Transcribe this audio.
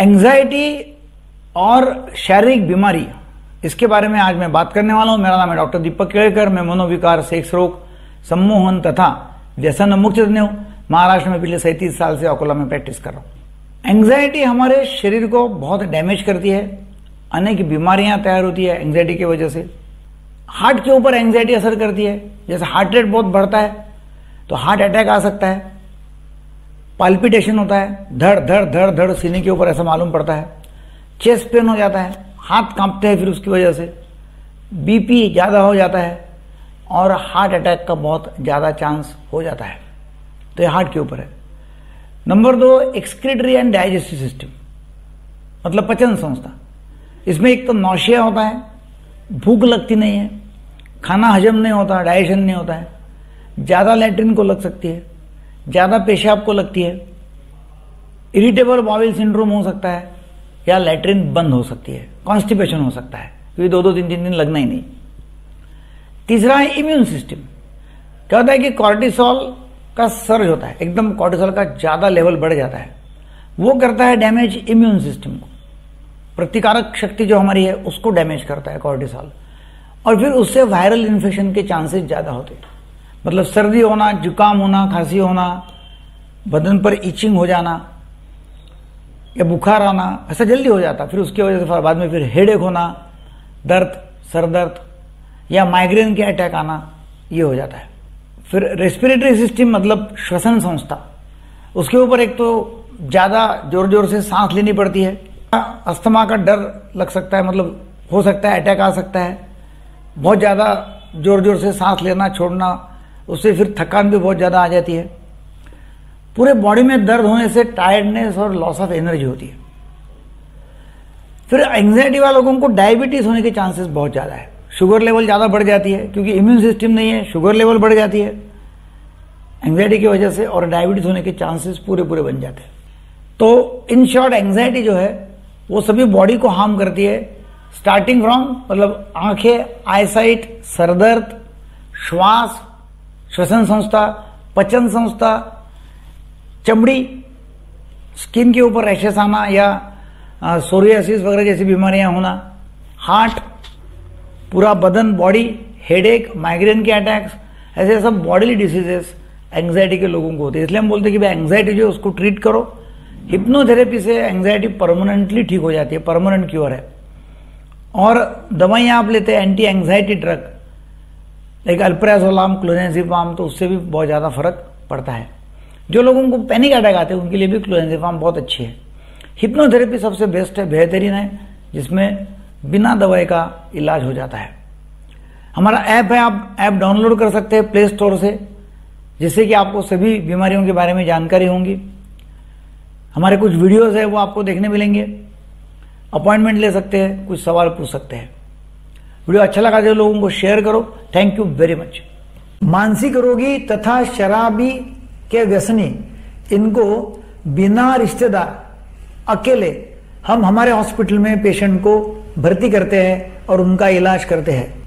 Anxiety और शारीरिक बीमारी, इसके बारे में आज मैं बात करने वाला हूं। मेरा नाम है डॉक्टर दीपक केड़कर। मैं मनोविकार, सेक्स रोग, सम्मोहन तथा व्यसन मुक्त तज्ञ हूं। महाराष्ट्र में पिछले 37 साल से अकोला में प्रैक्टिस कर रहा हूं। एंजाइटी हमारे शरीर को बहुत डैमेज करती है, अनेक बीमारियां तैयार होती है एंजाइटी की वजह से। हार्ट के ऊपर एंजाइटी असर करती है, जैसे हार्ट रेट बहुत बढ़ता है तो हार्ट अटैक आ सकता है, पाल्पिटेशन होता है, धड़ धड़ धड़ धड़ सीने के ऊपर ऐसा मालूम पड़ता है, चेस्ट पेन हो जाता है, हाथ कांपते हैं, फिर उसकी वजह से बीपी ज्यादा हो जाता है और हार्ट अटैक का बहुत ज्यादा चांस हो जाता है। तो ये हार्ट के ऊपर है। Number 2, excretory and digestive system, मतलब पचन संस्था। इसमें एक तो नौशिया होता है, भूख लगती नहीं है, खाना हजम नहीं होता, डाइजेशन नहीं होता है, ज्यादा लैट्रिन को लग सकती है, ज्यादा पेशाब को लगती है, इरिटेबल बाउल सिंड्रोम हो सकता है या लैट्रिन बंद हो सकती है, कॉन्स्टिपेशन हो सकता है, क्योंकि 2-2, 3-3 दिन लगना ही नहीं। तीसरा है इम्यून सिस्टम। क्या होता है कि कॉर्टिसोल का सर्ज होता है, एकदम कॉर्टिसोल का ज्यादा लेवल बढ़ जाता है, वो करता है डैमेज इम्यून सिस्टम को, प्रतिकारक शक्ति जो हमारी है उसको डैमेज करता है कॉर्टिसोल, और फिर उससे वायरल इन्फेक्शन के चांसेस ज्यादा होते हैं। मतलब सर्दी होना, जुकाम होना, खांसी होना, बदन पर इचिंग हो जाना या बुखार आना, ऐसा जल्दी हो जाता। फिर उसकी वजह से बाद में फिर हेडेक होना, दर्द, सर दर्द या माइग्रेन के अटैक आना, ये हो जाता है। फिर रेस्पिरेटरी सिस्टम, मतलब श्वसन संस्था, उसके ऊपर एक तो ज्यादा जोर जोर से सांस लेनी पड़ती है, अस्थमा का डर लग सकता है, मतलब हो सकता है अटैक आ सकता है, बहुत ज्यादा जोर जोर से सांस लेना छोड़ना, उससे फिर थकान भी बहुत ज्यादा आ जाती है। पूरे बॉडी में दर्द होने से टायर्डनेस और लॉस ऑफ एनर्जी होती है। फिर एंजाइटी वाले लोगों को डायबिटीज होने के चांसेस बहुत ज्यादा है, शुगर लेवल ज्यादा बढ़ जाती है, क्योंकि इम्यून सिस्टम नहीं है, शुगर लेवल बढ़ जाती है एंजाइटी की वजह से, और डायबिटीज होने के चांसेस पूरे बन जाते हैं। तो इन शॉर्ट एंजाइटी जो है वो सभी बॉडी को हार्म करती है, स्टार्टिंग फ्रॉम, मतलब आंखें, आईसाइट, सरदर्द, श्वास, श्वसन संस्था, पचन संस्था, चमड़ी, स्किन के ऊपर रैशेस आना या सोरियासिस वगैरह जैसी बीमारियां होना, हार्ट, पूरा बदन, बॉडी, हेडेक, माइग्रेन के अटैक्स, ऐसे सब बॉडीली डिसीजेस एंजाइटी के लोगों को होते हैं। इसलिए हम बोलते हैं कि भाई एंजाइटी जो है उसको ट्रीट करो। हिप्नोथेरेपी से एंजाइटी परमानेंटली ठीक हो जाती है, परमानेंट क्योर है। और दवाइयां आप लेते हैं anti anxiety drug, like alprazolam, clonazepam, तो उससे भी बहुत ज्यादा फर्क पड़ता है। जो लोगों को पैनिक अटैक आते हैं उनके लिए भी क्लोरेंजिपाम बहुत अच्छी है। हिप्नोथेरेपी सबसे बेस्ट है, बेहतरीन है, जिसमें बिना दवाई का इलाज हो जाता है। हमारा ऐप है, आप ऐप डाउनलोड कर सकते हैं प्ले स्टोर से, जिससे कि आपको सभी बीमारियों के बारे में जानकारी होंगी। हमारे कुछ वीडियोस है वो आपको देखने मिलेंगे, अपॉइंटमेंट ले सकते हैं, कुछ सवाल पूछ सकते हैं। वीडियो अच्छा लगा तो लोगों को शेयर करो। Thank you very much. मानसिक रोगी तथा शराबी के व्यसनी, इनको बिना रिश्तेदार, अकेले हम हमारे हॉस्पिटल में पेशेंट को भर्ती करते हैं और उनका इलाज करते हैं।